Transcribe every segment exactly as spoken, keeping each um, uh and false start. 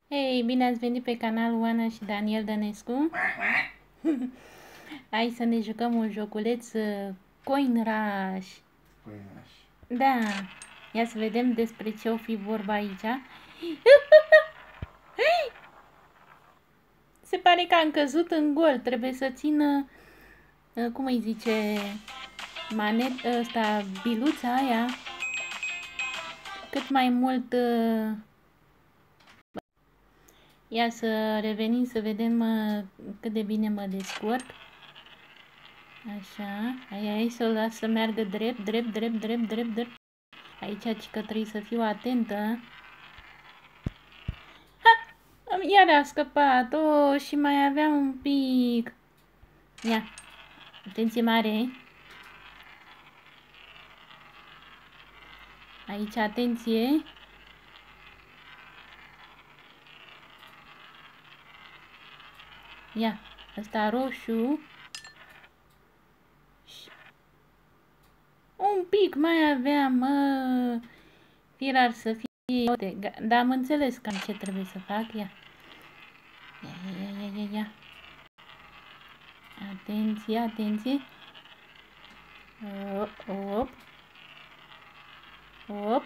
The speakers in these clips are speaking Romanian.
Hei, bine ați venit pe canalul Oana și Daniel Dănescu. Hai să ne jucăm un joculeț uh, Coin Rush. Coin Rush. Da, ia să vedem despre ce o fi vorba aici. Se pare că am căzut în gol. Trebuie să țină, uh, cum îi zice, manet, ăsta, biluța aia cât mai mult. Uh, Ia să revenim să vedem uh, cât de bine mă descurc. Așa, aici să o las să meargă drept, drept, drept, drept, drept, drept. Aici că trebuie să fiu atentă. Ha! Iar a scăpat. Oh, și mai aveam un pic. Ia, atenție mare. Aici, atenție. Ia, ăsta roșu. Un pic mai aveam, mă. Firar să fie. Dar am înțeles cam ce trebuie să fac. Ia. Ia, ia, ia, ia, ia. Atenție, atenție. Op, op. Op.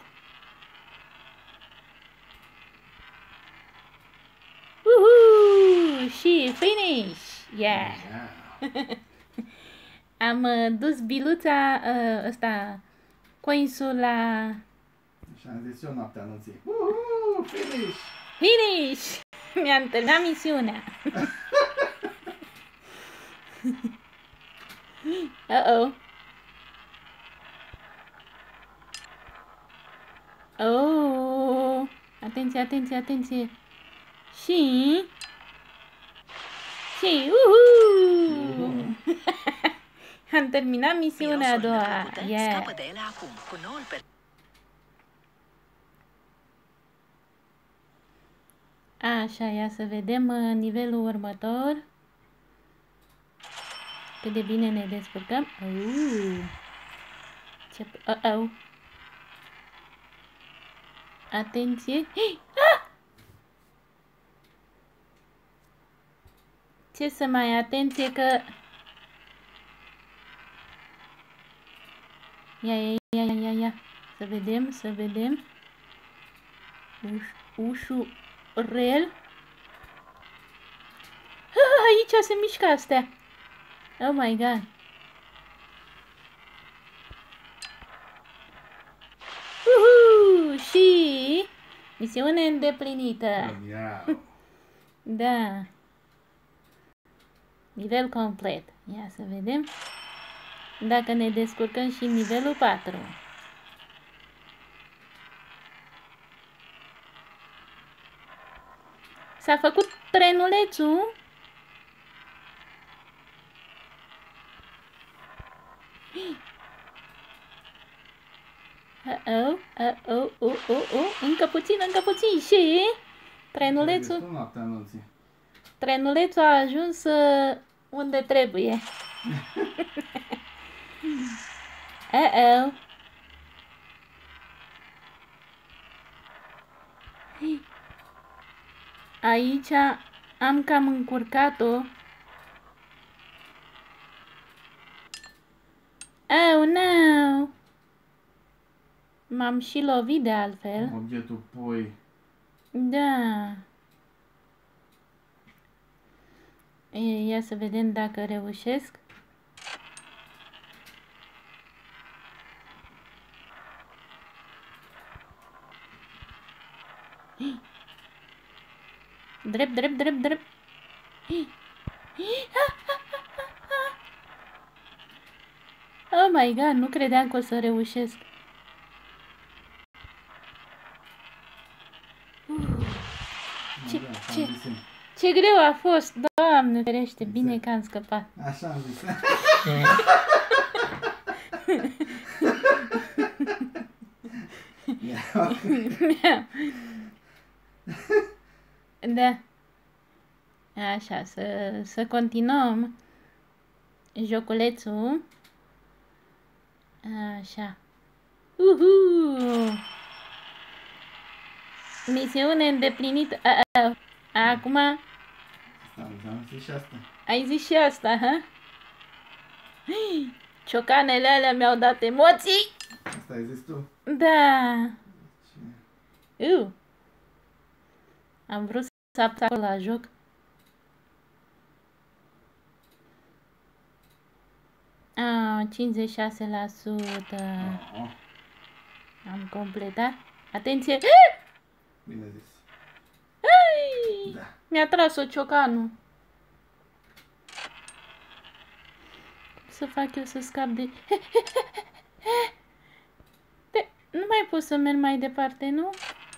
Uhu! Și finish! Yeah! yeah. Am uh, dus biluța uh, ăsta, coinsul la... Și am zis eu noaptea anunții. Uhu! Finish! Finish! Mi-am terminat misiunea. Uh-oh. Oh! Atenție, atenție, atenție. Și... Și... Uhu! Am terminat misiunea a doua. Yeah. Așa, ia să vedem uh, nivelul următor. Cât de bine ne descurcăm. Uh. Ce... Uh-oh. Atenție. Ah! Ce să mai atenție că... Ia, ia, ia, ia, ia, ia. Să vedem, să vedem. Uș, ușurel. Ah, aici se mișcă astea. Oh my god. Uhu! Și misiune îndeplinită. Da. Nivel complet. Ia să vedem dacă ne descurcăm și nivelul patru. S-a făcut trenulețul. Uh-oh, uh-oh, uh, uh, uh. Încă puțin, încă puțin și trenulețul, trenulețul a ajuns uh, unde trebuie. Uh-oh. Aici am cam încurcat-o. Oh, no! M-am și lovit de altfel. Obiectul pui. Da. Ia să vedem dacă reușesc. Drept, drept, drept, drept. Oh my god, nu credeam că o să reușesc. Ce, ce, ce greu a fost, Doamne ferește, bine că am scăpat. Așa am zis. Da. Așa, să, să continuăm joculețul. Așa. Uhu! Misiune îndeplinită. A, a, acum Asta am zis și asta. ai zis și asta, ha? Ciocanele alea mi-au dat emoții. Asta ai zis tu? Da. Ce? Uh. Am vrut să apăs acolo la joc. Ah, cincizeci și șase la sută. Oh. Am completat. Atenție! Bine zis. Ai! Da. Mi-a tras-o ciocanul. Cum să fac eu să scap de... de... Nu mai pot să merg mai departe, nu?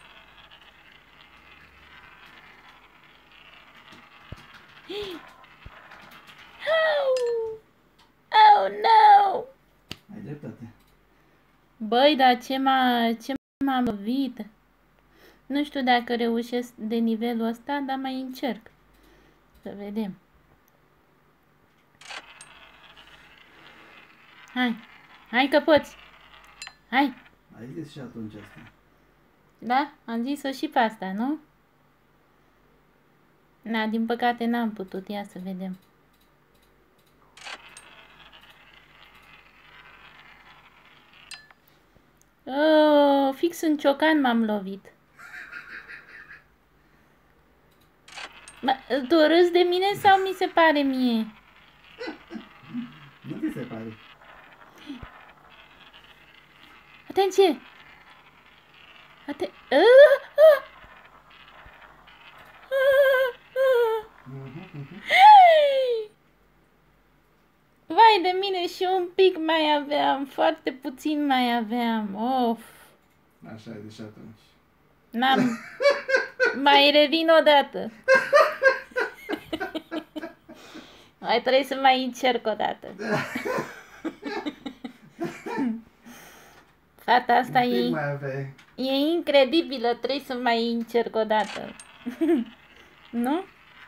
Oh! Oh, no! Ai dreptate. Băi, dar ce m-a ce m-a lovit? Nu știu dacă reușesc de nivelul ăsta, dar mai încerc. Să vedem. Hai. Hai că poți. Hai. Ai zis și atunci asta. Da? Am zis-o și pe asta, nu? Na, din păcate n-am putut. Ia să vedem. Oh, fix în ciocan m-am lovit. Bă, tu râzi de mine sau mi se pare mie? Nu ți se pare? Atenție! Aten... Uh, uh. Uh, uh. Mhm, mhm. Vai de mine, și un pic mai aveam, foarte puțin mai aveam. Of. Așa ai zis și atunci. N-am... Mai revin o dată. Mai trebuie să mai încerc o dată. Fata asta Un pic e, mai aveai. e incredibilă, trebuie să mai încerc o dată. Nu?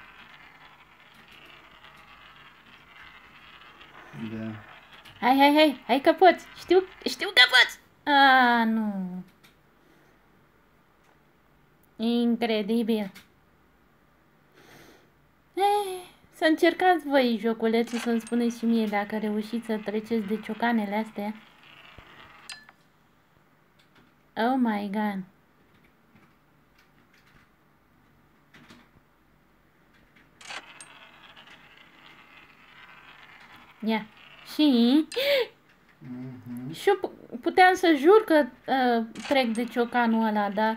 Da. Hai, hai, hai, hai că poți. Știu, știu că poți. A, nu. Incredibil. Eh, să încercați voi joculețul, să-mi spuneți și mie dacă reușiți să treceți de ciocanele astea. Oh my god. Ia. Și... Mhm. Și eu pu- puteam să jur că uh, trec de ciocanul ăla, dar...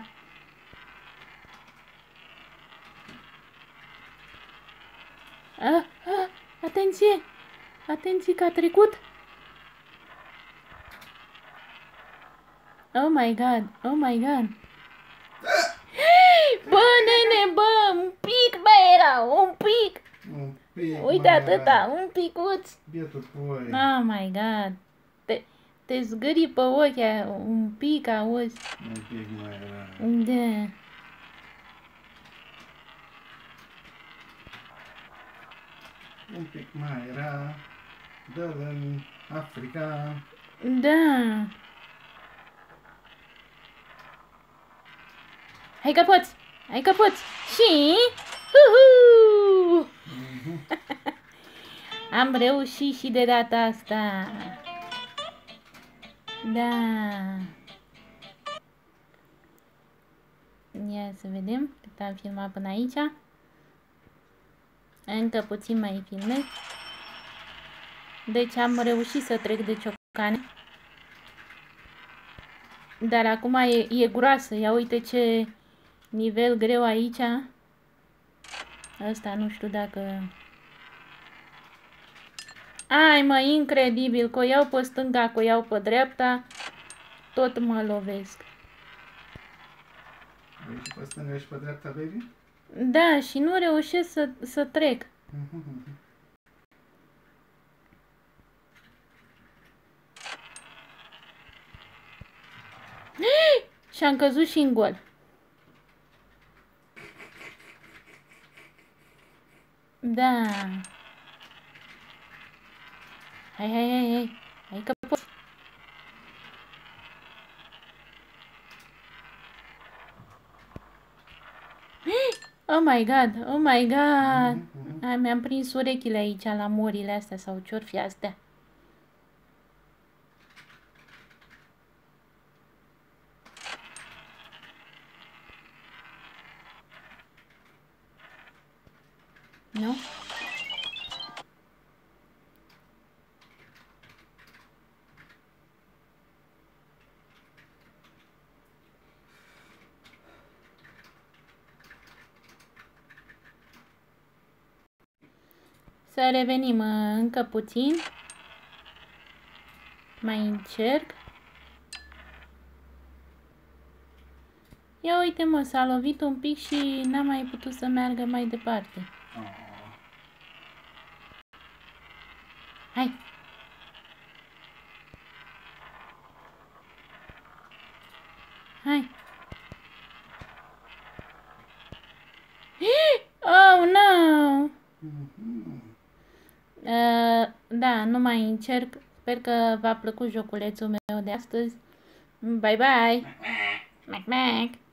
Ah, ah, atenție! Atenție că a trecut! Oh my god! Oh my god! Bă, nene, bă! Un pic mai era! Un pic! Un pic Uite mai atâta! era. Un picuț! Bietul pui. Oh my god! Te, te zgâri pe ochi aia, un pic, auzi? Un pic mai era. Da. Un pic mai era. Dă-l în Africa. Da. Hai că poți! Hai că poți! Și... Uhu! Mhm. Am reușit și de data asta. Da. Ia să vedem cât am filmat până aici. Încă puțin mai filmez. Deci am reușit să trec de ciocane. Dar acum e, e groasă. Ia uite ce nivel greu aici. Ăsta nu știu dacă... Ai mă, incredibil, că o iau pe stânga, că o iau pe dreapta, tot mă lovesc. Vrei și pe stânga și pe dreapta, baby? Da, și nu reușesc să, să trec. Mhm. Și am căzut și în gol. Da. Hai, hai, hai, hai. Hai că poți. Oh my god, oh my god. Mhm, mhm. Ai, mi-am prins urechile aici la morile astea sau ce-or fi astea. Nu? Să revenim încă puțin. Mai încerc. Ia uite mă, s-a lovit un pic și n-a mai putut să meargă mai departe. Oh. Hai! Hai! Oh, no! Mhm. Uh, da, nu mai încerc. Sper că v-a plăcut joculețul meu de astăzi. Bye, bye! Mac, mac!